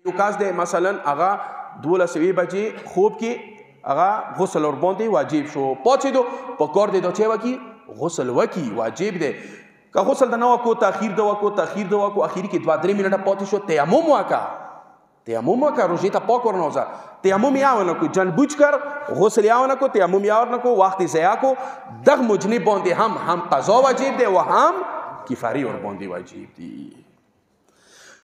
یو کس دی مثلا هغه 12 بجې خوب کې هغه غسل ور باندې واجب شو پاتېدو په کار دی دا چې وکړي غسل وکړي واجب دی که غسل د نه وکړو تاخیر د وکړو اخري کې 2-3 منټه پاتې شو تیمم وکړه روژې ته پاک ورنوځه تیمم یا ونه کو جنبوج کر غسل یا ونه کو تیمم یا ونه کو وخت ضایع کو دغ مجنب باندې هم قضا واجب دی و هم کفاره ور باندې واجب دی